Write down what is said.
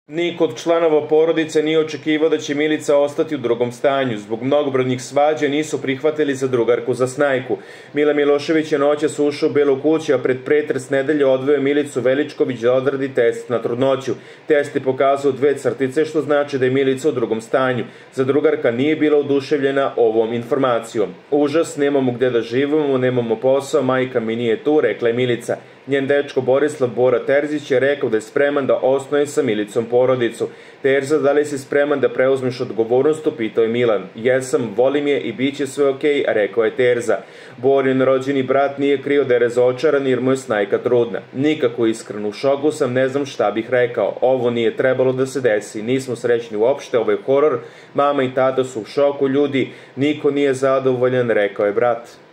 Niko od članova porodice nije očekivao da će Milica ostati u drugom stanju. Zbog mnogobrojnih svađa nisu prihvatili za drugarku za snajku. Mila Milošević je noćas ušao u Belu kuću, a pred pretres nedelje odveo Milicu Veličković da odradi test na trudnoću. Test je pokazao 2 crtice, što znači da je Milica u drugom stanju. Zadrugarka nije bila oduševljena ovom informacijom. Užas, nemamo gde da živimo, nemamo posao, majka mi nije tu, rekla je Milica. Njen dečko Borislav Bora Terzić je rekao da je spreman da osnuje sa Milicom porodicu. Terza, da li si spreman da preuzmeš odgovornost, upitao je Milan. Jesam, volim je i bit će sve okej, rekao je Terza. Borin rođeni brat nije krio da je razočaran jer mu je snajka trudna. Nikako iskren, u šoku sam, ne znam šta bih rekao. Ovo nije trebalo da se desi, nismo srećni uopšte, ovo je horor, mama i tata su u šoku, ljudi, niko nije zadovoljan, rekao je brat.